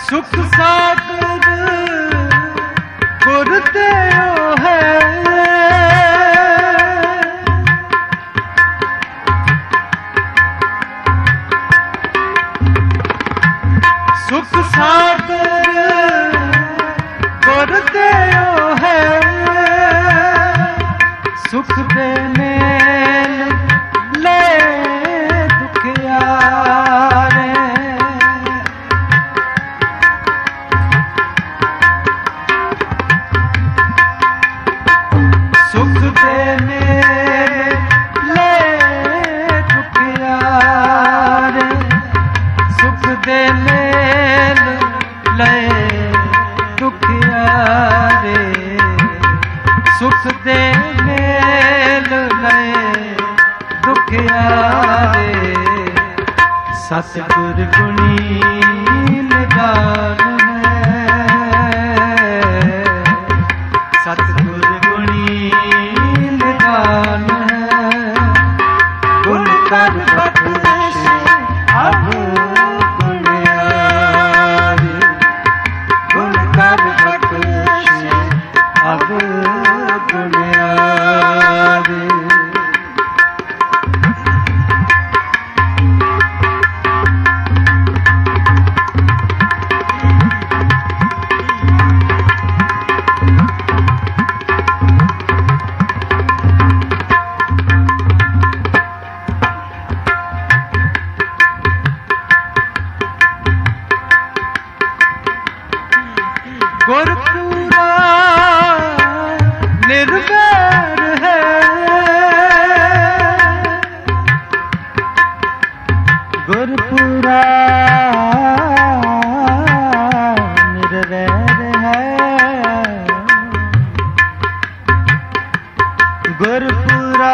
सुख सागर गुर देओ है, सुख सागर गुर देओ है, सुख देने ले दुखियारे, सुख देने ले दुखियारे, सुख देने ले दुखियारे, सुख देने ले दुखियारे, सतगुर गुणी निदान है, सतगुर गुणी निदान है, गुण कर बख्श अब गुणियारे, गुण कर बख्श अब गुणियारे। गुरपुरा निर्वैर है, गुरपुरा निर्वैर है, गुरपुरा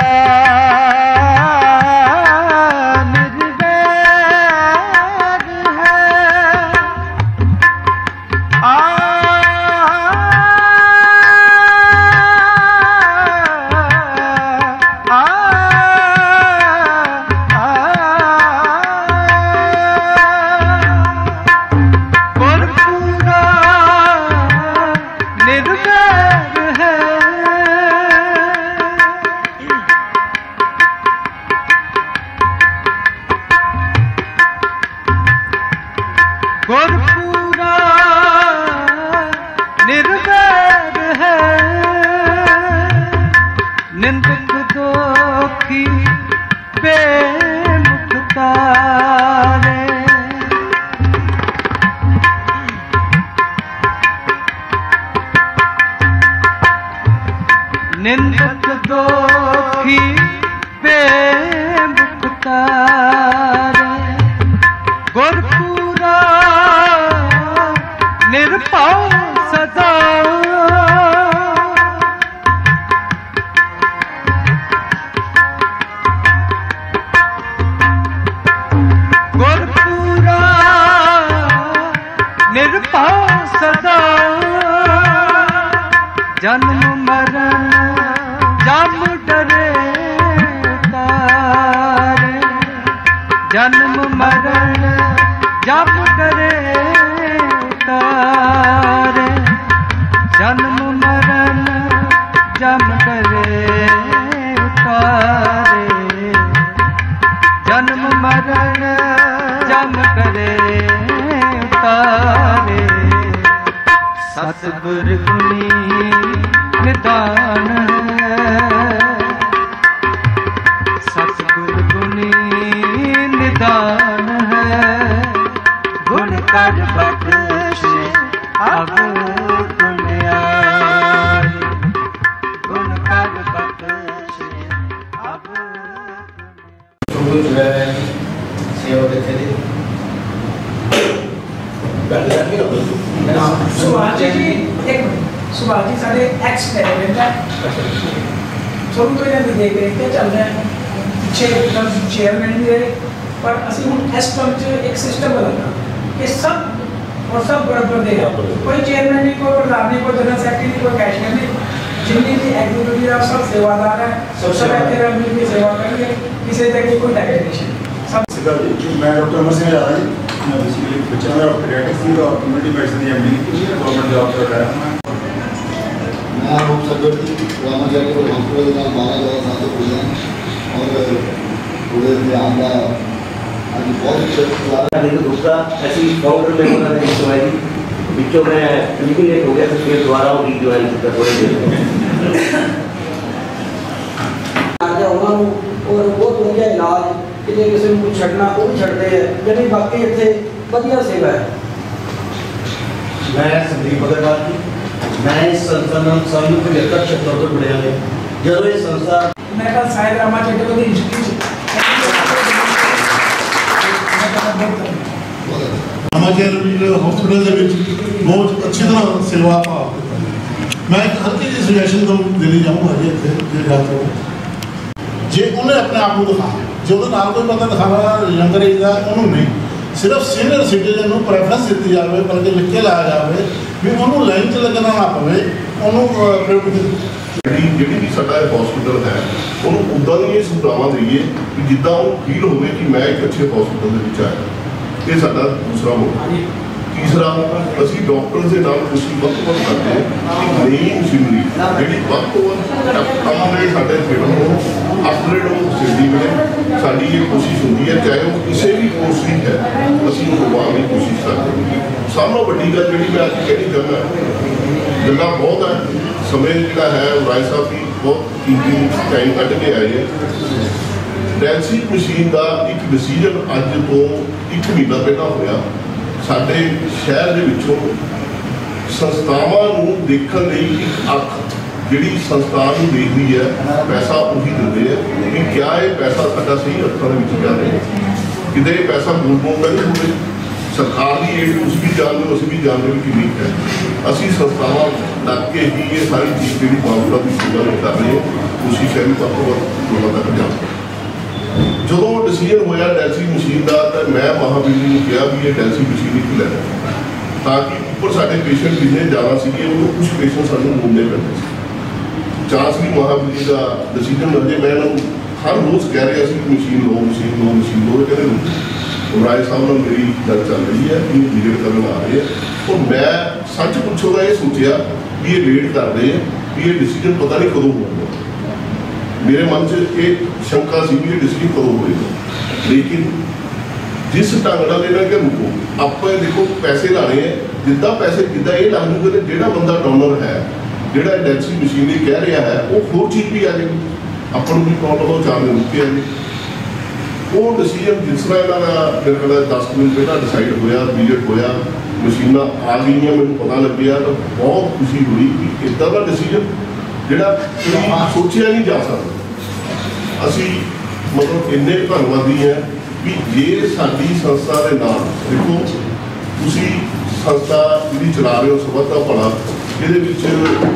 निर्वैर है, गुरपुरा निर्वैर है, निंदक दोखी बेमुखतारे, निंदक दोखी बेमुखतारे, गुरपुरा निर्भय सदा, गुरपुरा निर्भय सदा, जन्म मरण जम डरे तारे, जन्म मरण जम डरे तारे, जन्म मरण जम डरे तारे, जन्म मरण जम डरे तारे, सतगुर गुणी निदान है, सतगुर गुणी निदान है, गुण कर बख्श अब गुणियारे, गुण कर बख्श अब गुणियारे। सेवा देते थे सुभाष जी, एक सुभाष जी साढ़े एक्सपेरिमेंट है, शुरू तो इन्हें देख रहे थे चल रहे हैं, पीछे चेयरमैन भी रहे, पर असं हम इस टर्म एक सिस्टम बदलना कि सब और सब बराबर देगा, कोई चेयरमैन नहीं, कोई प्रधान नहीं, कोई जनरल सेक्रेटरी नहीं, कोई कैशियर नहीं, जितनी भी एग्जीक्यूटिव सब सेवादार है, सब मिलकर सेवा करेंगे, किसी तरह की कोई डेजिग्नेशन सब। मैं डॉक्टर अमर सिंह जा रहा हूँ। बेसिकली बच्चा मेरा पीडियाट्रिक्स की और कम्युनिटी मेडिसिन की एमडी की गवर्नमेंट जॉब कर रहा है। मैं रूप सदर रामा चैरिटेबल हॉस्पिटल का 12 साल से खुले हैं और पूरे ध्यान का आज बहुत दूसरा ऐसी काउंटर में उन्होंने सुनाई बीचों में बिल्कुल लेट हो गया तो फिर दोबारा वो ज्वाइन कर थोड़ी देर और बहुत वधिया इलाज कि किसी को छड़ना वो भी छड़ते हैं यानी बाकी इतने वधिया सेवा है। मैं संदीप अग्रवाल जी मैं इस संस्था में साल 75 तो जुड़े हैं जो ये संस्था मैं कल शायद Rama charitable institute Rama charitable hospital के बहुत अच्छी तरह सेवा भाव मैं एक हल्की जी सुजैशन तो देनी चाहूँगा जी इतने जाते जे उन्हें अपने आप को दिखा जो कोई बंदा दिखावा यंगर एज का उन्होंने नहीं सिर्फ सीनियर सिटीजन को प्रैफरेंस दी जाए बल्कि लिख के लाया जाए भी उन्होंने लाइन च लगना ना पवे ਜਿਹੜੀ ਵੀ ਸਾਡਾ ਹਸਪੀਟਲ ਹੈ ਉਹਨੂੰ ਉੱਦਾਂ ਦੀਆਂ ਸੁਵਿਧਾਵਾਂ ਦੇਈਏ ਕਿ ਜਿੱਦਾਂ ਉਹ ਫੀਲ ਹੋਵੇ ਕਿ ਮੈਂ ਇੱਕ ਅੱਛੇ ਹਸਪੀਟਲ ਦੇ ਵਿੱਚ ਆਇਆ। ਇਹ ਸਾਡਾ ਦੂਸਰਾ ਮੋਟਿਵ। ਤੀਸਰਾ ਅਸੀਂ ਡਾਕਟਰਸ ਦੇ ਨਾਲ ਕੋਸ਼ਿਸ਼ ਵੱਧ ਤੋਂ ਵੱਧ ਕਰਦੇ ਹਾਂ ਕਿ ਨਈ ਮਸ਼ੀਨਰੀ ਜਿਹੜੀ ਵੱਧ ਤੋਂ ਵੱਧ ਅਪਗ੍ਰੇਡ ਸਾਡੇ ਫਿਲਮ ਨੂੰ ਅਪਗ੍ਰੇਡ ਹੋ ਸਕਦੀ ਮਿਲੇ। ਸਾਡੀ ਇਹ ਕੋਸ਼ਿਸ਼ ਹੁੰਦੀ ਹੈ ਚਾਹੇ ਉਹ ਕਿਸੇ ਵੀ ਕੋਰਸ ਦੀ ਹੈ ਅਸੀਂ ਉਹ ਲਗਵਾਉਣ ਦੀ ਕੋਸ਼ਿਸ਼ ਕਰਦੇ ਹਾਂ। ਸਭ ਤੋਂ ਵੱਡੀ ਗੱਲ ਜਿਹੜੀ ਮੈਂ ਅੱਜ ਕਹਿਣੀ ਚਾਹੁੰਦਾ ਗੱਲਾਂ ਬਹੁਤ ਹੈ समय जोड़ा है राय साहब भी बहुत कीमती टाइम कट के आए हैं। डायलिसिस मशीन का एक डिसीजन अज तो 1 महीना पहला होया साडे शहर दे विचों संस्थावां नूं देखण लई एक अख जिहड़ी संस्था नूं देखदी है पैसा उही दिंदे है कि क्या ये पैसा साडा सही अर्थां दे विच जा रहा है किते पैसा गोल-मोल नहीं होवे। सरकार की एड उस भी जानते असं भी जानते भी कितनी है असी संस्थावां लग के ही ये सारी चीज़ जी मामला की सेवा कर रहे हैं कोशिश है भी वक्त तो वक्त लोगों तक जाए। जो डिसीजन होया डायलिसिस मशीन का तो मैं महाबीर ने कहा भी ये डायलिसिस मशीन ही लेना ताकि ऊपर साढ़े पेशेंट जिन्हें ज़्यादा से कुछ पेशेंट सानू मोड़ने पैंते चांस भी महाबीर का डिसीजन लगे। मैं हर रोज़ कह रहा मशीन लो मशीन लो मशीन लो कहते राय साहब ने मेरी गल चल रही है कि विजिट करने आ रहे हैं और मैं सच पूछो का ये सोचा भी ये वेट कर रहे हैं भी ये डिसीजन पता नहीं कदों होगा। मेरे मन से एक शंका सी भी ये डिसीजन कदों होएगा लेकिन जिस ढंग नाल इन्हां के रुको आप देखो पैसे लाने हैं जिद्दां पैसे जिद्दां ये लग जूगे तो जिहड़ा बंदा डोनर है जिहड़ा डायलिसिस मशीन कह रहा है वो होर चीज़ भी आ जाएगी अपन भी प्रॉब्लम हो 4 दिन रुके आ जाए। वो डिसीजन जिस तरह इन्होंने मेरे ख्याल 10 दिन पहला डिसाइड होया विजिट होया मशीनां आ गई मैं पता लगे तो बहुत खुशी हुई कि इदा का डिसीजन जोड़ा सोचा नहीं जा सकता। असी मतलब इन्ने धन्नवादी हैं भी ये साडी संस्था के नाम देखो तुसी संस्था जी चला रहे हो सबक का भला ये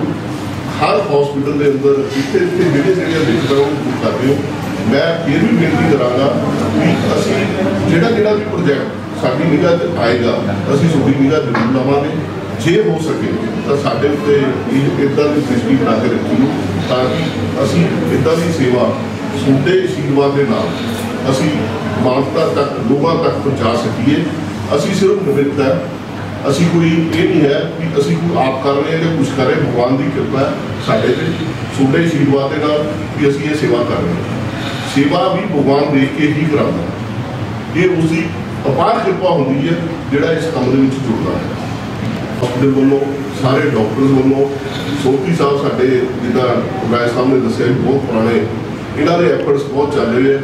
हर हॉस्पिटल के अंदर इतने इतने जेडे जेडे दिक्कत कर रहे हो। मैं फिर भी बेनती कराँगा भी असी जोड़ा जोड़ा भी प्रोजैक्ट साड़ी निगाह च आएगा असी थोड़ी निगाह जरूर लवांगे जे हो सके तो साढ़े उत्ते इदा की दृष्टि बना के रखी ताकि असी इदा की सेवा छोटे आशीर्वाद के नाल असी मानवता तक लोगों तक पहुँचा सकीए। असी सिर्फ निमित्त है असी कोई ये नहीं है कि असी कोई आप कर रहे हैं या कुछ कर रहे हैं भगवान की कृपा है साढ़े छोटे आशीर्वाद के नाल भी असी ये सेवा कर रहे हैं। सेवा भी भगवान देख के ही कराता है ये उसकी अपार कृपा होती है जोड़ा इस काम के जुड़ता है। हॉस्पिटल वालों सारे डॉक्टर्स वालों सोफी साहब साढ़े जिदा राय साहब ने दसिया बहुत पुराने इन्हों के एफर्ट्स बहुत चल रहे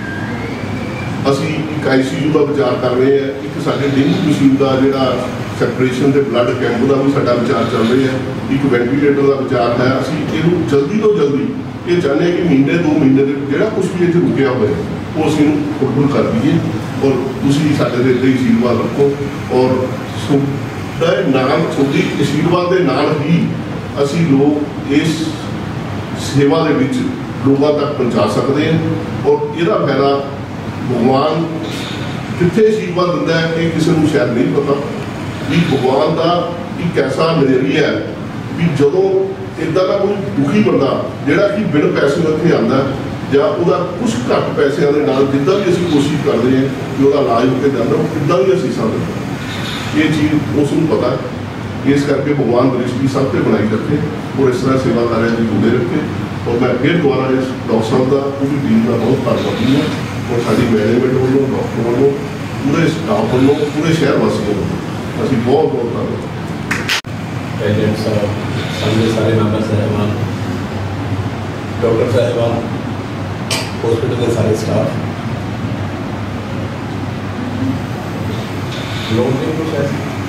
हैं। असी एक ICU का विचार कर रहे हैं एक साढ़े डेंगू मशीन का जोड़ा सैपरेशन के ब्लड कैंप का भी साडा विचार चल रहा है एक वेंटीलेटर का विचार है। असी इनू जल्दी तो जल्दी ये चाहते हैं कि महीने 2 महीने जोड़ा कुछ भी इतने रुकया हुआ है वो असी फुलफिल कर दीए और तुसी साडे ते इदां ही आशीर्वाद रखो और नाम छोटी आशीर्वाद के नाल ही असी लोग इस सेवा के विच लोगों तक पहुँचा सकते हैं और इसका फायदा भगवान कितने आशीर्वाद दिंदा है ये किसी को शायद नहीं पता भी भगवान का एक ऐसा नजरिया है भी जदों इदा का कोई दुखी बंदा जोड़ा कि बिन पैसे उत्थे आंदा ਜਾਂ ਉਹਦਾ ਕੁਛ ਘੱਟ ਪੈਸਿਆਂ ਦੇ ਨਾਲ ਜਿੱਦਾਂ ਵੀ ਅਸੀਂ ਕੋਸ਼ਿਸ਼ ਕਰਦੇ ਹਾਂ ਕਿ ਉਹਦਾ ਇਲਾਜ ਹੋ ਕੇ ਜਾਂਦਾ ਉਹ ਕਿੱਦਾਂ ਵੀ ਅਸੀਂ ਸਾਧਨ ਇਹ ਚੀਜ਼ ਉਸ ਨੂੰ ਪਤਾ ਹੈ। ਇਸ ਕਰਕੇ ਭਗਵਾਨ ਦ੍ਰਿਸ਼ਟੀ ਸਭ ਤੇ ਬਣਾਈ ਰੱਖੇ ਔਰ ਇਸ ਤਰ੍ਹਾਂ ਸੇਵਾਦਾਰਾਂ ਦੀ ਜੁੜੇ ਰੱਖੇ। ਔਰ ਮੈਂ ਫਿਰ ਦੁਬਾਰਾ ਇਸ ਡਾਕਟਰ ਸਾਹਿਬ ਦਾ ਪੂਰੀ ਟੀਮ ਦਾ ਬਹੁਤ ਧੰਨਵਾਦੀ ਹਾਂ ਔਰ ਸਾਡੀ ਮੈਨੇਜਮੈਂਟ ਵੱਲੋਂ, ਡਾਕਟਰ ਵੱਲੋਂ, ਪੂਰੇ ਸਟਾਫ ਵੱਲੋਂ, ਪੂਰੇ ਸ਼ਹਿਰ ਵਾਸੀਆਂ ਵੱਲੋਂ ਅਸੀਂ ਬਹੁਤ ਬਹੁਤ ਧੰਨਵਾਦ। प्रेसिडेंट साहब, संघ के सारे मेंबर साहबान, डॉक्टर साहबान, हॉस्पिटल के सारे स्टाफ, लोन लिख लो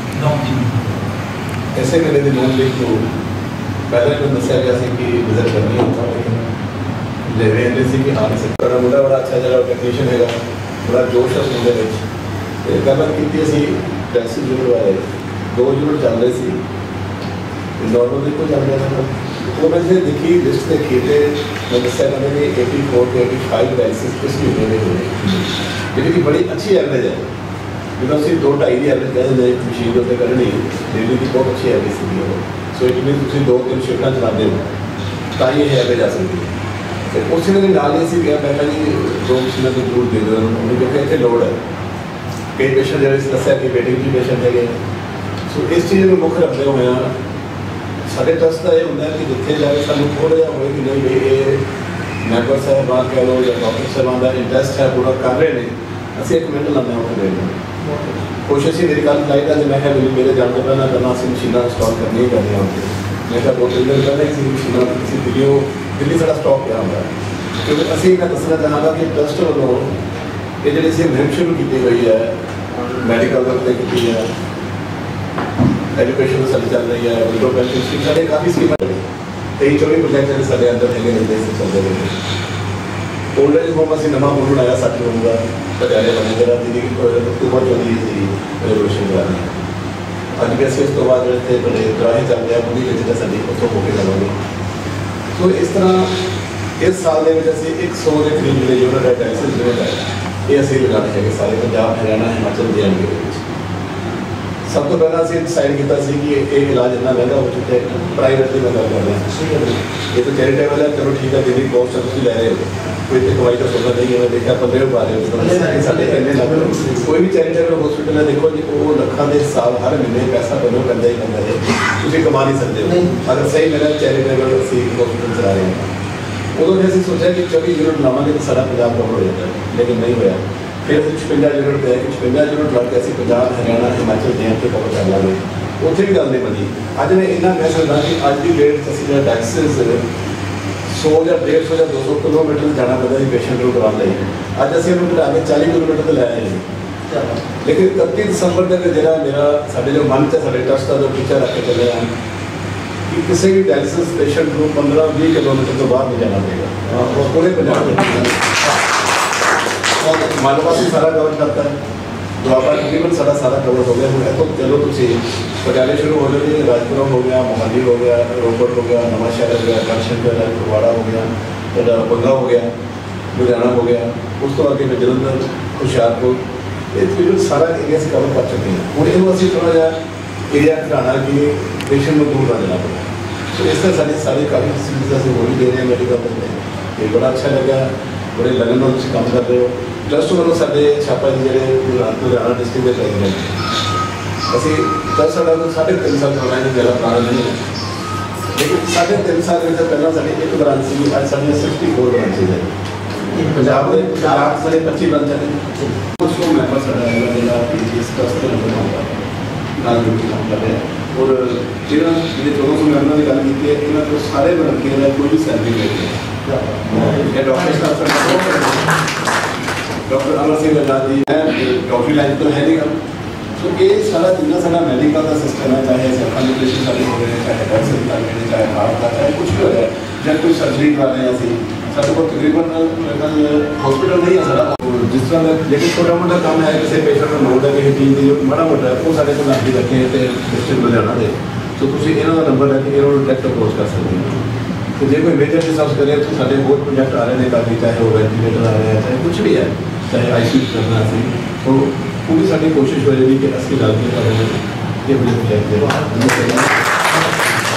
ऐसे मेरे भी लोन लिख लो। पहले तो दसिया गया कि विजिट करनी होता लेकिन ले रहे हैं कि हाँ नहीं सकता। मुंडा बड़ा अच्छा जगह टेक्नीशियन है, बड़ा जोश है मुंडे में। गलबात की असी टैक्सी यूनिट वाले 2 यूनिट चल रहे थे नॉर्मल देखो चल रहा था। तो मैं फिर देखी लिस्ट देखी थे मैं दसिया मैंने भी 84 to 85 डायलिसिस किस महीने में हुए जी बड़ी अच्छी एवरेज है। जो असं 2-2.5 की एवरेज कहते हैं मशीन के उत्ते करनी डेली की बहुत अच्छी एवरेज सी। सो इट मीन तुम 2-3 शिफ्टा चलाते हो तो ये एवरेज आ सकती है। तो उस दिन नाल ही गया मैं कहा जी 2 मशीनों को जरूर दे दो उन्होंने क्योंकि इतने लोड है। कई पेशेंट जो दसिया कि वेटिंग की पेशेंट है। सो इस चीज़ में मुख्य रखते हुए साढ़े ट्रस्ट का यह होंगे कि जिथे जाए सूँ थोड़ा जहा हो कि नहीं भाई ये मैंबर साहबान कह लो या डॉक्टर साहबान का इंटरस्ट है पूरा कर रहे हैं असं 1 मिनट लाने होते कोशिश ही मेरी गल लाइट है। मैं क्या मेरे जाने पहले करना असं मशीन इंस्टॉल करनी ही करनी होती मैं क्या 2-3 दिन पहले ही मशीन किसी दिल्ली सारा स्टॉक किया होगा क्योंकि असी मैं दसना चाहूँगा कि ट्रस्ट वालों ये जी अभी मुहिम शुरू की हुई है मैडिकल वर्क की है एजुकेशन साड़ी चल रही है विडो पेंशन स्कीम साढ़े काफ़ी स्कीम 23-24 प्रोजेक्ट साढ़े अंदर है चलते रहे। ओल्ड एज होम असं नवा होम बनाया 60 रूम का पटियाले बने जरा जी अक्टूबर 24 की रेजोल्यूशन करानी अज भी असं इस तो बाद जो ग्राही चल रहा उन्हीं साड़ी उत्थों होकर जावांगे। तो इस तरह इस साल के असी 100 के करीब जो यूनिट है डायलिसिस यूनिट है ये असी लगाने हैं सारे पंजाब, हरियाणा, हिमाचल, JNK। सब तो पहला अभी डिसाइड किया कि ये इलाज इतना महंगा हो चुका है प्राइवेट की मैं गल कर रहा ये तो चैरिटेबल है चलो ठीक है जितनी कॉस्ट है तुम लै रहे हो कोई तो कमाई का सौदा नहीं है। मैं देखा 15 पा रहे हो साढ़े इन्ने लग कोई भी चैरिटेबल हॉस्पिटल है देखो जी वो लखों के हिसाब हर महीने पैसा बनो करता ही करता है तुम कमा नहीं सकते हो अगर सही मेरा चैरिटेबल हॉस्पिटल चला रहे हैं। उदों भी असं सोचा कि 24 यूनिट लावे तो सारा पंजाब कवर हो जाता है लेकिन नहीं होया। फिर अभी 56 यूनिट पे है कि 56 यूनिट लग के असं पंजाब, हरियाणा, हिमाचल, JNK कवर कर लाँगे उत्थे भी गल नहीं बनी। अज मैं इन्ना कह सकता कि अज की डेट असं जो डायलिसिस 100 या 150 या 200 किलोमीटर जाना पैदा है पेशेंट को करवाने लिए अज असं उन्होंने घटा के 40 किलोमीटर तो लै आए हैं। लेकिन 31 दिसंबर तक जो मेरा साढ़े जो मन से साढ़े ट्रस्ट का जो टीचर रख के चले हैं कि किसी भी डायलिसिस पेशेंट को 15-20 किलोमीटर तो बाहर नहीं जाना पड़ेगा पूरे पंजाब में। मालवा भी सारा कवर करता है दुआबा तकरीबन सारा कवर हो गया है। तो चलो तुम पटियाले शुरू हो गए राजपुरा हो गया, मोहाली हो गया, रोपड़ हो गया, नवांशहर हो गया, गढ़शंकर है, फगवाड़ा हो गया, फिर बंगा हो गया, लुधियाना हो गया, उस तो आगे फिर जलंधर, हुशियारपुर ये तकरीबन सारा एरिया से कवर कर चुके हैं। हूँ इन असं थोड़ा जहा एरिया घटाना कि पेशेंट को दूर ना देना पड़ा। तो इस तरह सारी काफ़ी फैसिलिटीज असं हो भी दे रहे हैं मेडिकल में ये बड़ा अच्छा लगा बड़े लगन में तुम काम कर रहे हो। ट्रस्ट वालों साढ़े छापा जी जो लुधियाना डिस्ट्रिक्ट में लगे हैं असी ट्रस्ट साढ़ा 3.5 साल पुराना जो मेरा पुराना नहीं है लेकिन 3.5 साल पहला साड़ी एक ब्रांच थी अज साढ़िया 64 ब्रांचेज है पंजाब में 25 ब्रांच है। उसको मैंबर साढ़ा जो इस ट्रस्ट के नंबर होगा ड्यूटी काम कर रहे हैं और जो 1400 मैंबर की गल की है इन्होंने तो सारे वर्कर का कोई भी सैलरी नहीं है। डॉक्टर अमर सिंह आजाद जी है डॉक्टरी लाइन तो है नहीं तो ये सारा जितना सारा मेडिकल का सिस्टम है चाहे सर्फानिटेशन सारे हो रहे हैं चाहे वैक्सीन का चाहे हार्ट का चाहे कुछ भी हो रहा है चाहे कोई सर्जरी करा रहे हैं असं सारे को तकरीबन हॉस्पिटल नहीं है सारा जिस तरह लेकिन छोटा मोटा काम है किसी पेशेंट को लोड है किसी चीज़ की माड़ा मोटा है वो सारे को लाभ रखे हैं तो डिस्ट्रिक्ट लुधियाना के तो तुम इन्हों का नंबर लैके इन्होंने डायरैक्ट अप्रोच कर सकते हो। तो जो कोई मेजर डिस्कस करें तो साढ़े बहुत प्रोजेक्ट आ रहे हैं काफ़ी चाहे वो वेंटिलेटर आ रहे हैं चाहे कुछ भी है चाहे ICU करना सी तो पूरी साड़ी कोशिश हो जाएगी कि असली गल ये बड़े प्रोजेक्ट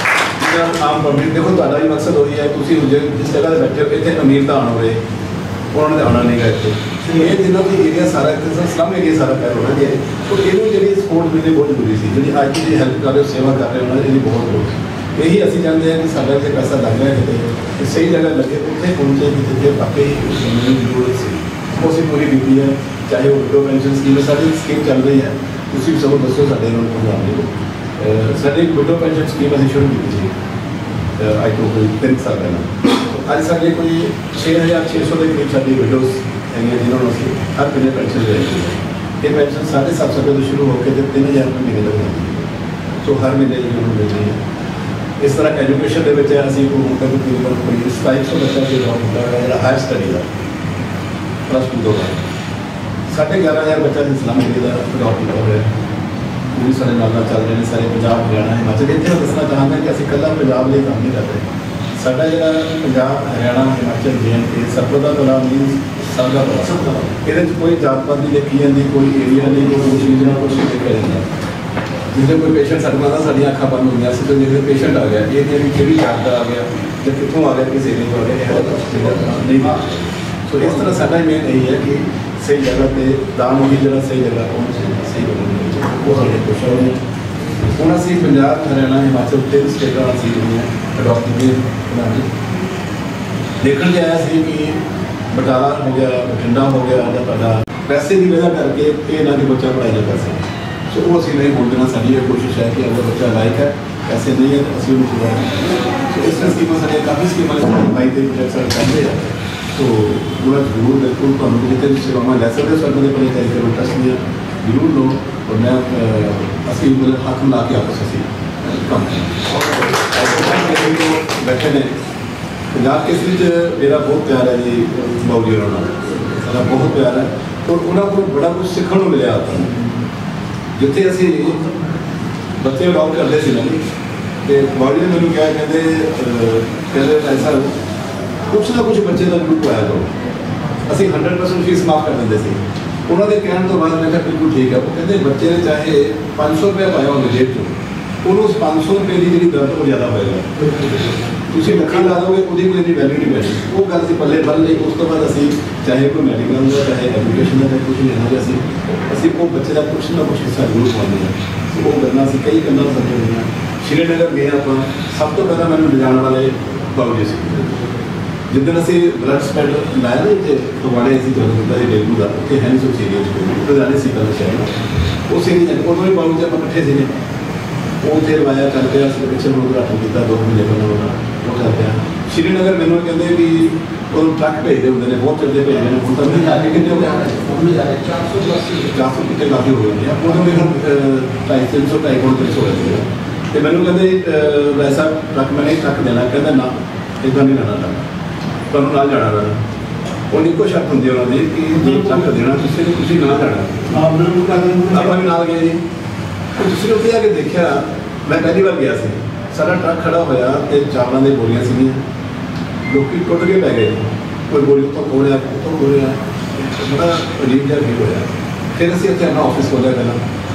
ਜਿਹੜਾ ਆਮ ਪਬਲਿਕ ਦੇਖੋ ਤੁਹਾਡਾ ਵੀ ਮਕਸਦ ਉਹੀ ਹੈ ਤੁਸੀਂ ਜਿਸ ਜਗ੍ਹਾ 'ਤੇ ਬੈਠੇ ਹੋ ਇੱਥੇ ਅਮੀਰ ਤਾਂ ਆਉਣਾ ਹੋਵੇ ਉਹਨਾਂ ਨੇ ਆਉਣਾ ਨਹੀਂ ਗਾ ਇੱਥੇ ਇਹ ਜਿੰਨਾ ਵੀ ਏਰੀਆ ਸਾਰਾ ਇੱਥੇ ਸਲਮ ਏਰੀਆ ਸਾਰਾ ਪੈਰ ਹੋਣਾ ਚਾਹੀਦਾ तो ਇਹਨੂੰ ਜਿਹੜੀ ਸਪੋਰਟ ਮਿਲਣੀ ਬਹੁਤ ਜ਼ਰੂਰੀ ਸੀ ਜਿਹੜੀ ਅੱਜ ਤੁਸੀਂ ਹੈਲਪ ਕਰ ਰਹੇ ਹੋ ਸੇਵਾ ਕਰ ਰਹੇ ਹੋ ਨਾ ਇਹਦੀ ਬਹੁਤ ਜ਼ਰੂਰੀ ਇਹੀ ਅਸੀਂ ਚਾਹੁੰਦੇ ਹਾਂ ਕਿ ਸਾਡਾ ਜੇ ਪੈਸਾ ਲੱਗ ਰਿਹਾ ਕਿਤੇ ਤੇ ਸਹੀ ਜਗ੍ਹਾ ਲੱਗੇ ਉੱਥੇ ਪਹੁੰਚੇ ਕਿ ਜਿੱਥੇ ਵਾਕਈ ਮੈਨੂੰ ਜ਼ਰੂਰਤ ਸੀ ਉਹ ਅਸੀਂ ਪੂਰੀ ਕੀਤੀ ਹੈ ਚਾਹੇ ਉਹ ਵਿਡੋ ਪੈਨਸ਼ਨ ਸਕੀਮ ਸਾਡੀ ਸਕੀਮ ਚੱਲ ਰਹੀ ਹੈ ਤੁਸੀਂ ਸਭ ਦੱਸੋ ਸਾਡੇ ਨਾਲ ਪ੍ਰੋਗਰਾਮ ਦੇ ਸਾਡੀ ਵਿਡੋ ਪੈਨਸ਼ਨ ਸਕੀਮ ਅਸੀਂ ਸ਼ੁਰੂ ਕੀਤੀ ਸੀ ਅੱਜ ਤੋਂ ਕੋਈ 3 ਸਾਲ ਪਹਿਲਾਂ ਅੱਜ ਸਾਡੇ ਕੋਈ 6600 ਦੇ ਕਰੀਬ ਸਾਡੀ ਵਿਡੋਜ਼ ਹੈਗੀਆਂ ਜਿਨ੍ਹਾਂ ਨੂੰ ਅਸੀਂ ਹਰ ਮਹੀਨੇ ਪੈਨਸ਼ਨ ਦੇ ਰਹੇ ਹਾਂ ਇਹ ਪੈਨਸ਼ਨ 750 ਰੁਪਏ ਤੋਂ ਸ਼ੁਰੂ ਹੋ ਕੇ ਤੇ 3000 ਰੁਪਏ ਮਹੀਨੇ ਤੱਕ ਮਿਲਦੀ ਹੈ ਸੋ ਹਰ ਮਹੀਨੇ ਜਿਹਨਾਂ ਨੂੰ ਮਿਲਦੀ ਹੈ ਇਸ ਤਰ੍ਹਾਂ ਐਜੂਕੇਸ਼ਨ ਦੇ ਵਿੱਚ ਅਸੀਂ ਹੁਣ ਤੱਕ ਤਕਰੀਬਨ ਕੋਈ 2700 ਬੱਚਾ ਜੋ ਜੋਬ ਹੁੰਦਾ ਹੈ ਜਿਹੜਾ ਹਾਇਰ ਸਟੱਡੀ ਦਾ +2 ਤੋਂ ਬਾਅਦ 11,500 ਬੱਚਾ ਇਸਲਾਮ ਏਰੀਆ ਦਾ ਜੋਬ ਕੀਤਾ ਹੋਇਆ ਪੂਰੀ ਸਾਡੇ ਨਾਲ ਚੱਲ ਰਹੇ ਨੇ ਸਾਰੇ ਪੰਜਾਬ ਹਰਿਆਣਾ ਹਿਮਾਚਲ ਇੱਥੇ ਦੱਸਣਾ ਚਾਹਾਂਗਾ ਕਿ ਅਸੀਂ ਇਕੱਲਾ ਪੰਜਾਬ ਲਈ ਕੰਮ ਨਹੀਂ ਕਰ ਰਹੇ ਸਾਡਾ ਜਿਹੜਾ ਪੰਜਾਬ ਹਰਿਆਣਾ ਹਿਮਾਚਲ JNK ਸਰਬਦਾ ਭਲਾ ਮੀਨਸ ਸਭ ਦਾ ਭਲਾ ਇਹਦੇ 'ਚ ਕੋਈ ਜਾਤ ਪਾਤ ਨਹੀਂ ਦੇਖੀ ਜਾਂਦੀ ਕੋਈ ਏਰੀਆ ਨਹੀਂ ਕੋਈ ਚੀਜ਼ ਨਾਲ ਕੁਛ ਨਹੀਂ ਦੇਖਿਆ ਜਾਂਦਾ ਜਿੱਦਾਂ ਕੋਈ ਪੇਸ਼ੈਂਟ ਸਾਡੇ ਨਾਲ ਸਾਡੀਆਂ ਅੱਖਾਂ ਬੰਦ ਹੁੰਦੀਆਂ ਸੀ ਤੇ ਜਿਹੜੇ ਪੇਸ਼ੈਂਟ ਆ ਗਿਆ ਇਹ ਜਿਹੜੀ ਕਿਹੜੀ ਜਾਤ ਦਾ ਆ ਗਿਆ ਜਾਂ ਕਿੱਥੋਂ ਆ ਗਿਆ ਕਿਸੇ ਏਰੀਏ ਤੋਂ ਆ ਗਿਆ ਇਹ ਨਹੀਂ ਸੋ ਇਸ ਤਰ੍ਹਾਂ ਸਾਡਾ ਮੇਨ ਇਹੀ ਹੈ ਕਿ ਸਹੀ ਜਗ੍ਹਾ 'ਤੇ ਦਾਨ ਉਹੀ ਜਿਹੜਾ ਸਹੀ ਜਗ੍ਹਾ ਪਹੁੰਚੇ ਸਹੀ ਬਣੇ ਉਹ ਸਾਡੇ ਕੋਸ਼ਿਸ਼ ਹੈ ਹੁਣ ਅਸੀਂ ਪੰਜਾਬ ਹਰਿਆਣਾ ਹਿਮਾਚਲ 3 ਸਟੇਟਾਂ ਅਸੀਂ ਜਿਹੜੀਆਂ ਅਡੋਪਟ ਕੀਤੀਆਂ ਦੇਖਣ 'ਚ ਆਇਆ ਸੀ ਕਿ ਬਟਾਲਾ ਹੋ ਗਿਆ ਬਠਿੰਡਾ ਹੋ ਗਿਆ ਜਾਂ ਤੁਹਾਡਾ ਪੈਸੇ ਦੀ ਵਜ੍ਹਾ ਕਰਕੇ ਇਹ ਨਾ ਕਿ ਬੱਚਾ ਪੜ੍ਹਾਈ ਨਾ ਕਰ ਸਕੇ ਸੋ ਉਹ ਅਸੀਂ ਨਹੀਂ ਬੋਲਣਾ ਸਾਡੀ ਇਹ ਕੋਸ਼ਿਸ਼ ਹੈ ਕਿ ਅਗਰ ਬੱਚਾ ਲਾਇਕ ਹੈ ਪੈਸੇ ਨਹੀਂ ਹੈ ਤਾਂ ਅਸੀਂ ਉਹਨੂੰ ਸੁਧਾਰਾਂਗੇ ਸੋ ਇਸ ਤਰ੍ਹਾਂ ਸਕੀਮਾਂ ਸਾਡੀਆਂ ਕਾਫੀ ਸਕੀਮਾਂ ਬਾਈ ਦੇ ਪ੍ਰੋਜੈਕਟ ਕਰਦੇ ਆ ਸੋ ਪੂਰਾ ਜ਼ਰੂਰ ਬਿਲਕੁਲ ਤੁਹਾਨੂੰ ਜਿੱਥੇ ਵੀ ਸੇਵਾਵਾਂ ਲੈ ਸਕਦੇ ਹੋ ਸਾਡੇ ਦੇ ਪਰੇ ਚਾਹੀਦੇ ਹੋ ਟਸਟੀਆਂ ਜ਼ਰੂਰ ਲਓ ਔਰ ਮੈਂ ਅਸੀਂ ਮਤਲਬ ਹੱਥ ਮਿਲਾ ਕੇ ਆਪਸ ਅਸੀਂ ਕੰਮ ਬੈਠੇ ਨੇ ਪੰਜਾਬ ਕੇਸਰੀ 'ਚ ਮੇਰਾ ਬਹੁਤ ਪਿਆਰ ਹੈ ਜੀ ਬਾਊ ਜੀ ਹੋਰਾਂ ਨਾਲ ਸਾਡਾ ਬਹੁਤ ਪਿਆਰ ਹੈ ਔਰ ਉਹਨਾਂ ਕੋਲ ਬੜਾ ਕੁਝ ਸਿੱਖਣ ਨੂੰ ਮਿਲਿਆ ਆਪਾਂ ਨੂੰ ਜਿੱਥੇ ਅਸੀਂ ਬੱਚੇ ਅਡਾਪਟ ਕਰਦੇ ਸੀ ਨਾ ਤੇ ਬਾਊ ਜੀ ਨੇ ਮੈਨੂੰ ਕਿਹਾ ਕਹਿੰਦੇ ਐਸਾ ਕੁਛ ਨਾ ਕੁਛ ਬੱਚੇ ਦਾ ਗਰੁੱਪ ਆਇਆ ਕਰੋ ਅਸੀਂ 100% ਫੀਸ ਮਾਫ ਕਰ ਦਿੰਦੇ ਸੀ ਉਹਨਾਂ ਦੇ ਕਹਿਣ ਤੋਂ ਬਾਅਦ ਮੈਂ ਕਿਹਾ ਬਿਲਕੁਲ ਠੀਕ ਹੈ ਉਹ ਕਹਿੰਦੇ ਬੱਚੇ ਨੇ ਚਾਹੇ 500 ਰੁਪਏ ਪਾਇਆ ਉਹਨੇ ਜੇਬ 'ਚੋਂ ਉਹਨੂੰ ਉਸ 500 ਰੁਪਏ ਦੀ ਜਿਹੜੀ ਦਰਦ ਉਹ ਜ਼ਿਆਦਾ ਹੋਏਗਾ ਤੁਸੀਂ ਲੱਖਾਂ ਲਾ ਦੋਗੇ ਉਹਦੀ ਕੋਈ ਇੰਨੀ ਵੈਲਿਊ ਨਹੀਂ ਪੈਣੀ ਉਹ ਗੱਲ ਸੀ ਪੱਲੇ ਬੰਨ ਲਈ ਉਸ ਤੋਂ ਬਾਅਦ ਅਸੀਂ ਚਾਹੇ ਕੋਈ ਮੈਡੀਕਲ ਦਾ ਚਾਹੇ ਐਜੂਕੇਸ਼ਨ ਦਾ ਚਾਹੇ ਕੁਛ ਨਹੀਂ ਹੋਣਾ ਅਸੀਂ ਉਹ ਬੱਚੇ ਦਾ ਕੁਛ ਨਾ ਕੁਛ ਹਿੱਸਾ ਜ਼ਰੂਰ ਪਾਉਂਦੇ ਹਾਂ ਉਹ ਗੱਲਾਂ ਅਸੀਂ ਕਈ ਗੱਲਾਂ ਸਮਝਦੇ ਹਾਂ ਸ਼੍ਰੀਨਗਰ ਗਏ ਆਪਾਂ ਸਭ ਤੋਂ ਪਹਿਲਾਂ ਮੈਨੂੰ ਲਿਜਾਣ ਵਾਲੇ ਬਾਊ ਜੀ ਸੀ ਜਿੱਦਣ ਅਸੀਂ ਬਲੱਡ ਸਪੈਡ ਲਾਇਆ ਨਾ ਇੱਥੇ ਫਗਵਾੜੇ ਅਸੀਂ ਜਦੋਂ ਹੁੰਦਾ ਸੀ ਡੇਂਗੂ ਦਾ ਉੱਥੇ ਹੈ ਨਹੀਂ ਸੋ ਸੀਰੀਅਸ ਕੋਈ ਜਾਣੇ ਸੀ ਪਹਿਲਾਂ ਸ਼ਹਿਰ ਉਹ ਸੀਰੀਅਸ ਉਦੋਂ ਹੀ ਬਾਊ ਜੀ ਆਪਾਂ ਇਕੱਠੇ ਸੀਗੇ ਉਹ ਉੱਥੇ ਲਵਾਇਆ ਚੱਲ ਪਿਆ ਅਸੀਂ ਪਿੱਛੇ ਨੂੰ ਉਦਘਾਟਨ ਕੀਤਾ 2 ਮਹੀਨੇ ਪਹਿਲਾਂ ਉਹ ਚੱਲ ਪਿਆ ਸ਼੍ਰੀਨਗਰ ਮੈਨੂੰ ਕਹਿੰਦੇ ਵੀ ਉਹ ਟਰੱਕ ਭੇਜਦੇ ਹੁੰਦੇ ਨੇ ਬਹੁਤ ਚੱਲਦੇ ਭੇਜਦੇ ਨੇ ਹੁਣ ਤਾਂ ਨਹੀਂ ਜਾ ਕੇ ਕਿੰਨੇ ਹੋ ਗਏ 400 ਕਿਤੇ ਕਾਫੀ ਹੋ ਗਏ ਆ ਉਦੋਂ ਮੇਰੇ 250 300 ਹੋ ਗਏ ਤੇ ਮੈਨੂੰ ਕਹਿੰਦੇ ਵੈਸਾ ਟਰੱਕ ਮੈਂ ਨਹੀਂ ਟਰੱਕ ਦੇਣਾ ਕਹਿੰਦਾ ਨਾ ਇੱਦਾਂ ਨਹੀਂ ਲੈਣਾ ਤੁਹਾਨੂੰ ਨਾਲ ਜਾਣਾ ਪੈਣਾ ਉਹ ਇੱਕੋ ਸ਼ਰਤ ਹੁੰਦੀ ਉਹਨਾਂ ਦੀ ਕਿ ਜੇ ਟਰੱਕ ਦੇਣਾ ਤੁਸੀਂ ਨਾਲ ਜਾਣਾ ਆਪਾਂ ਵੀ ਨਾਲ ਗਏ ਜੀ ਤੁਸੀਂ ਉੱਥੇ ਆ ਕੇ ਦੇਖਿਆ ਮੈਂ ਪਹਿਲੀ ਵਾਰ ਗਿਆ ਸੀ ਸਾਡਾ ਟਰੱਕ ਖੜਾ ਹੋਇਆ ਤੇ ਚਾਵਲਾਂ ਦੇ ਬੋਰੀਆਂ ਸੀਗੀਆਂ ਲੋਕੀ ਟੁੱਟ ਕੇ ਪੈ ਗਏ ਕੋਈ ਬੋਰੀ ਉੱਤੋਂ ਖੋਲਿਆ ਉੱਤੋਂ ਖੋਲਿਆ ਬੜਾ ਅਜੀਬ ਜਿਹਾ ਫੀਲ ਹੋਇਆ ਫਿਰ ਅਸੀਂ ਇੱਥੇ ਆਪਣਾ ਆਫਿਸ ਖੋਲ੍ਹਿਆ ਪਹਿਲਾਂ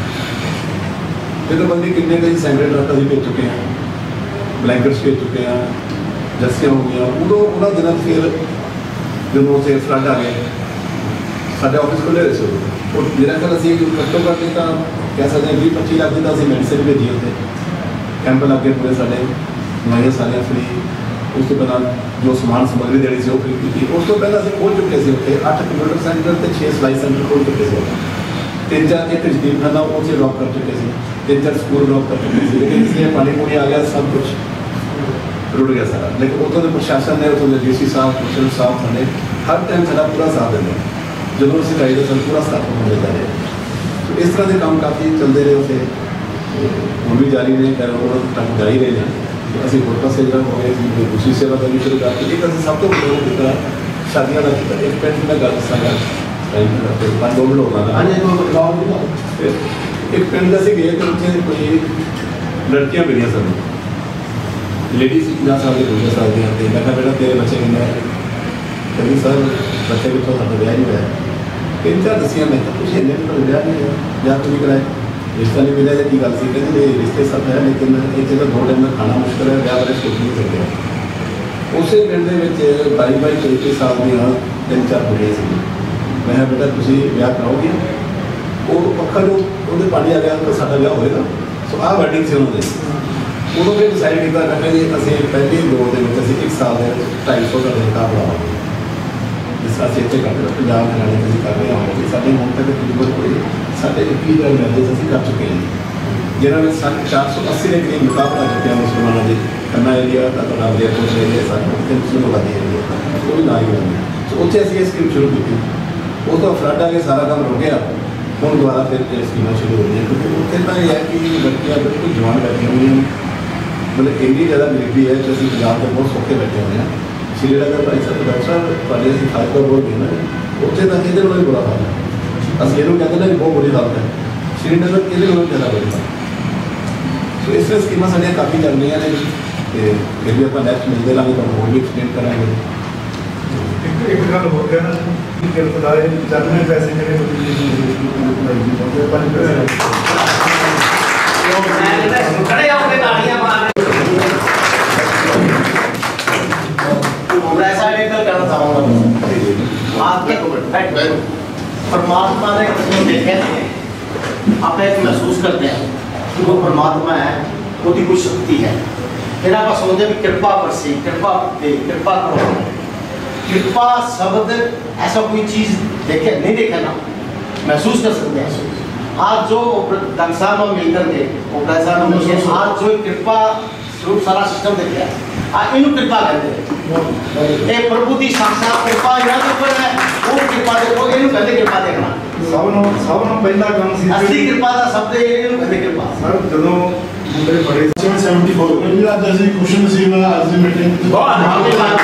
ਜਦੋਂ ਬੰਦੇ ਕਿੰਨੇ ਕਈ ਸੈਂਕੜੇ ਟਰੱਕ ਅਸੀਂ ਭੇਜ ਚੁੱਕੇ ਹਾਂ ਬਲੈਂਕਟਸ ਭੇਜ ਚੁੱਕੇ ਹਾਂ ਜੱਸੀਆਂ ਹੋ ਗਈਆਂ ਉਦੋਂ ਉਹਨਾਂ ਦਿਨਾਂ ਫਿਰ ਜਦੋਂ ਉੱਥੇ ਫਲੱਡ ਆ ਗਏ ਸਾਡੇ ਆਫਿਸ ਖੁੱਲ੍ਹੇ ਹੋਏ ਸੀ ਉਹ ਜਿਹੜਾ ਕੱਲ੍ਹ ਅਸੀਂ ਘੱਟੋ ਘੱਟ ਤਾਂ ਕਹਿ ਸਕਦੇ ਹਾਂ 20-25 ਲੱਖ ਦੀ ਤਾਂ ਅਸੀਂ ਮੈਡੀਸਿਨ ਭੇਜੀ ਉੱਥੇ ਕੈਂਪ ਲੱਗੇ ਪੂਰੇ ਸਾਡੇ ਦਵਾਈਆਂ ਸਾਰੀਆਂ ਫਰੀ ਉਸ ਤੋਂ ਪਹਿਲਾਂ ਜੋ ਸਮਾਨ ਸਮੱਗਰੀ ਦੇਣੀ ਸੀ ਉਹ ਫਰੀ ਕੀਤੀ ਉਸ ਤੋਂ ਪਹਿਲਾਂ ਅਸੀਂ ਖੋਲ੍ਹ ਚੁੱਕੇ ਸੀ ਉੱਥੇ 8 ਕੰਪਿਊਟਰ ਸੈਂਟਰ ਤੇ 6 ਸਿਲਾਈ ਸੈਂਟਰ ਖੋਲ੍ਹ ਚੁੱਕੇ ਸੀ 3-4 ਇੱਕ ਜਦੀਦਖਾਨਾ ਉਹ ਉੱਥੇ ਡਰੋਪ ਕਰ ਚੁੱਕੇ ਸੀ 3-4 ਸਕੂਲ ਡਰੋਪ ਕਰ ਚੁੱਕੇ ਸੀ ਲੇਕਿਨ ਇਸ ਲਈ ਪਾਣੀ ਪੂਣੀ ਆ ਗਿਆ ਸਭ ਕੁਛ ਰੁੜ ਗਿਆ ਸਾਰਾ ਲੇਕਿਨ ਉੱਥੋਂ ਦੇ ਪ੍ਰਸ਼ਾਸਨ ਨੇ ਉੱਥੋਂ ਦੇ DC ਸਾਹਿਬ ਕਮਿਸ਼ਨਰ ਸਾਹਿਬ ਸਾਡੇ ਹਰ ਟਾਈਮ ਸਾਡਾ ਪੂਰਾ ਸਾਥ ਦਿੰਦੇ ਜਦੋਂ ਅਸੀਂ ਚਾਹੀਦਾ ਸਾਨੂੰ ਪੂਰਾ ਸਾਥ ਮਿਲਦਾ ਰਿਹਾ ਇਸ ਤਰ੍ਹਾਂ ਦੇ ਕੰਮ ਕਾਫੀ ਚੱਲਦੇ ਰਹੇ ਉੱਥੇ ਹੁਣ ਵੀ ਜਾਰੀ ਨੇ ਉਹਨਾਂ ਤੱਕ ਜਾ ਹੀ ਰਹੇ ਨੇ ਅਸੀਂ ਹੋਰ ਪਾਸੇ ਜਿਹੜਾ ਹੋ ਗਿਆ ਦੂਸਰੀ ਸੇਵਾ ਕਰਨੀ ਸ਼ੁਰੂ ਕਰ ਦਿੱਤੀ ਅਸੀਂ ਸਭ ਤੋਂ ਵੱਡਾ ਕੀਤਾ ਸ਼ਾਦੀਆਂ ਦਾ ਕੀਤਾ ਇੱਕ ਪਿੰਡ ਮੈਂ ਗੱਲ ਦੱਸਾਂਗਾ ਪੰਜ ਦੋ ਮਿੰਟ ਹੋਣਾ ਇੱਕ ਪਿੰਡ ਦਾ ਅਸੀਂ ਗਏ ਕਿ ਉੱਥੇ ਕੋਈ ਲੜਕੀਆਂ ਮਿਲੀਆਂ ਸਾਨੂੰ ਲੇਡੀਜ਼ 50 ਸਾਲ ਦੇ 50 ਸਾਲ ਦੀਆਂ ਤੇ ਮੈਂ ਕਿਹਾ ਬੇਟਾ ਤੇਰੇ ਬੱਚੇ ਕਿੰਨੇ ਹੈ ਕਹਿੰਦੀ ਸਰ ਬੱਚੇ ਕਿੱਥੋਂ ਸਾਡਾ ਵਿਆਹ ਨਹੀਂ ਹੋਇਆ 3-4 ਦੱਸੀਆਂ ਮੈਂ ਕਿਹਾ ਤੁਸੀਂ ਇੰਨੇ ਤਾਂ ਵਿਆਹ ਨਹੀਂ ਹੋਇਆ ਵਿਆਹ ਤੁਸੀਂ ਕਰਾਇਆ रिश्ता नहीं मिला की गल सी कहते रिश्ते सब है लेकिन इतने तो 2 टाइम का खाना मुश्किल है ब्याह बारे सोच नहीं सकते उस पिंड के 22-23 साल दी 3-4 कुड़ियाँ सी मैं बेटा तुम ब्याह कराओगे वो पक्का जो वो पानी आ गया तो साडा ब्याह होएगा सो आ वैडिंग से उन्होंने उदों फिर डिसाइड किया मैं जी असं पहले दौर के 1 साल के 250 का रिश्ता बनावांगे जिस तरह इतने करते पंजाब हरियाणे में कर रहे हैं साढ़े हुण तक तकरीबन कोई साढ़े 21 मैरिज असीं कर चुके हैं जिन्होंने 480 के करीब मुकाबला चुके हैं मुसलमानों के खन्ना एरिया का तो नाम एयरपोर्ट एरिया सारे मुस्लिम आबादी एरिया वो भी ना ही होंगे तो उत्थे असीं ये स्कीम शुरू की वो तो फ्लड आ के सारा काम रुक गया हूँ दोबारा फिर स्कीम शुरू हो गई क्योंकि उत्थे तो यह है कि लड़कियां बिल्कुल जवान बैठी हुई हैं मतलब इंनी ज़्यादा गरीबी है कि असीं पंजाब के बहुत सौखे बैठे हुए हैं श्रीनगर भाई साहब डॉक्टर साहब तुहाडे असीं फायदा बहुत देना उत्थे तो ये भी बुरा हाल है असं ये कहते हैं कि बहुत बुरी हालत है श्रीनगर ये ज़्यादा बुरी हालत तो इस तरह स्कीमां साडियां काफ़ी चल रही हैं फिर भी आप नैक्सट मिलते रहेंगे तो होर भी एक्सप्लेन करांगे एक गल हो गया ना कि खुदाए चलने पैसे ਜਿਹੜੇ खड़े होकर तालियां मार ऐसा एक कहना चाहूँगा आपके परमात्मा ने उसको देखे आप एक महसूस करते हैं कि वो परमात्मा है उसकी कोई शक्ति है फिर आप सोचते भी कृपा बरसी कृपा दे कृपा करो कृपा शब्द ऐसा कोई चीज़ देखे नहीं देखे ना महसूस कर सकते हैं आज जो दंसा में मिलकर के आज जो कृपा रूप सारा सिस्टम देखे आज इन कृपा कहते हैं प्रभु की साक्षात कृपा यहाँ ऊपर है वो कृपा देखो इन कहते कृपा देखना ਸਭ ਨੂੰ ਪਹਿਲਾ ਕੰਮ ਸੀ असली कृपा का शब्द इन कहते कृपा ਸਰ ਜਦੋਂ ਮੁੰਡੇ ਬੜੇ 74 ਮੇਰੀ ਅੱਜ ਅਸੀਂ ਕੁਸ਼ਨ ਸੀ ਮੈਂ ਅੱਜ ਦੀ ਮੀਟਿੰਗ बहुत अच्छी बात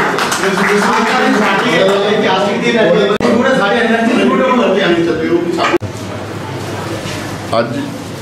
ऐतिहासिक दिन है पूरे सारे एनर्जी रिपोर्ट होते हैं ਅੱਜ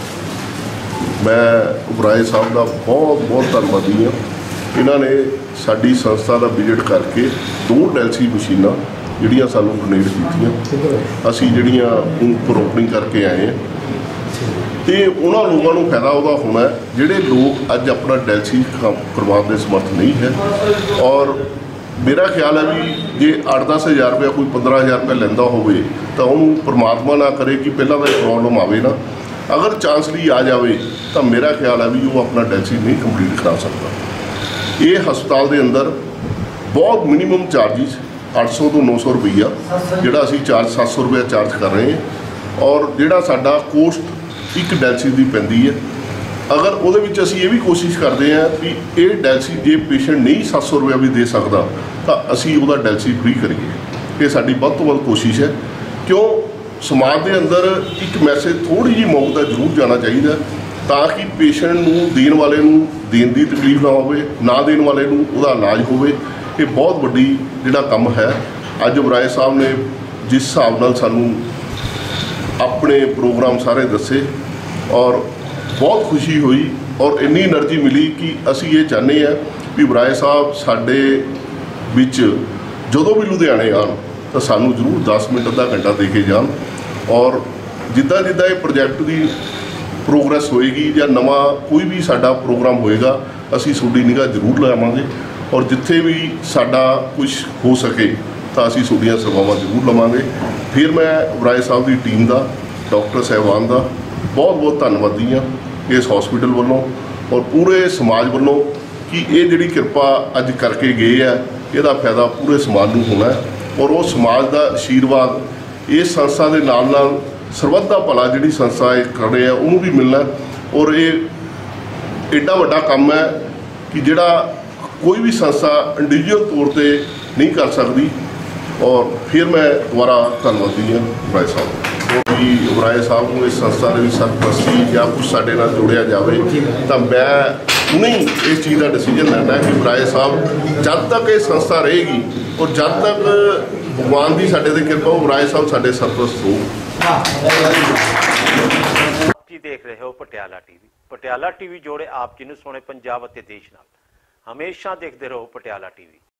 मैं ਉਪਰਾਏ ਸਾਹਿਬ ਦਾ ਬਹੁਤ ਧੰਨਵਾਦੀ ਹਾਂ ਇਹਨਾਂ ਨੇ ਸਾਡੀ ਸੰਸਥਾ ਦਾ ਵਿਜ਼ਿਟ ਕਰਕੇ 2 ਡੈਲਸੀ ਮਸ਼ੀਨਾਂ ਜਿਹੜੀਆਂ ਸਾਨੂੰ ਡੋਨੇਟ ਕੀਤੀਆਂ ਅਸੀਂ ਜਿਹੜੀਆਂ ਉੱਪਰ ਓਪਨਿੰਗ ਕਰਕੇ ਆਏ ਹਾਂ ਤੇ ਉਹਨਾਂ ਲੋਕਾਂ ਨੂੰ ਫਾਇਦਾ ਉਹਦਾ ਹੋਣਾ ਜਿਹੜੇ ਲੋਕ ਅੱਜ ਆਪਣਾ ਡੈਲਸੀ ਕਰਵਾਉਣ ਦੇ ਸਮਰਥ ਨਹੀਂ ਹੈ ਔਰ ਮੇਰਾ ਖਿਆਲ ਹੈ ਵੀ ਜੇ 8-10 ਹਜ਼ਾਰ ਰੁਪਇਆ ਕੋਈ 15,000 ਰੁਪਇਆ ਲੈਂਦਾ ਹੋਵੇ ਤਾਂ ਉਹਨੂੰ ਪਰਮਾਤਮਾ ਨਾ ਕਰੇ ਕਿ ਪਹਿਲਾਂ ਤਾਂ ਇਹ ਪ੍ਰੋਬਲਮ ਆਵੇ ਨਾ अगर चांसली आ जाए तो मेरा ख्याल है भी वो अपना डैलसी नहीं कंप्लीट करा सकता ये हस्पताल के अंदर बहुत मिनीमम चार्जिज 800 तो 900 रुपया जोड़ा असी चार्ज 700 रुपया चार्ज कर रहे हैं और जोड़ा साडा कोस्ट एक डैलसी की पैंदी है अगर वो असी ये भी कोशिश करते हैं कि ये डैलसी जे पेशेंट नहीं 700 रुपया भी दे सकता तो असी वो डैलसी फ्री करिए ये साडी वध तो वध कोशिश है क्यों समाज के अंदर एक मैसेज थोड़ी जी मौका जरूर जाना चाहिए ताकि पेशेंट नूं देण वाले नूं देण दी तकलीफ ना होवे ना देण वाले नूं उहदा इलाज होवे ये बहुत वड्डी जिहड़ा काम है अज उबराए साहब ने जिस हिसाब नाल सानूं अपने प्रोग्राम सारे दसे और बहुत खुशी हुई और इन्नी एनर्जी मिली कि असी ये चाहते हैं भी उबराए साहब साडे विच जदों भी लुधियाने आन तो सानूं जरूर 10 मिनट अद्धा घंटा दे के जान और जिद्दां जिद्दां ये प्रोजैक्ट की प्रोग्रेस होएगी या नवा कोई भी साडा प्रोग्राम होएगा असी तुहाडी निगाह जरूर लावांगे और जिथे भी साडा कुछ हो सके तो असी तुहाडीआं सेवावां जरूर लवांगे फिर मैं उबराए साहब की टीम का डॉक्टर साहबान का बहुत धन्नवादी हाँ इस हॉस्पिटल वालों और पूरे समाज वालों कि ये जिहड़ी किरपा अज करके गए है इसदा फायदा पूरे समाज नूं होना है और वो समाज का आशीर्वाद इस संस्था के नाल सरबत का भला जी संस्था कर रहे हैं उन्होंने भी मिलना और ये एडा वड्डा काम है कि जिहड़ा कोई भी संस्था इंडिविजुअल तौर पर नहीं कर सकती और फिर मैं दोबारा धन्नवादी हाँ उबराए साहब कि उबराए साहब को इस संस्था की सरपरस्ती या कुछ साडे नाल जोड़िया जाए तो मैं नहीं इस चीज़ का डिसीजन लेना है कि उबराए साहब जब तक ये संस्था रहेगी और जब तक भगवान की साडे ते किरपा उबराए साहब साडे सरपरस्त हो। देख रहे हो पटियाला टीवी जोड़े आप जिन्होंने सोने पंजाब और देश नाल हमेशा देखते रहो पटियाला टीवी।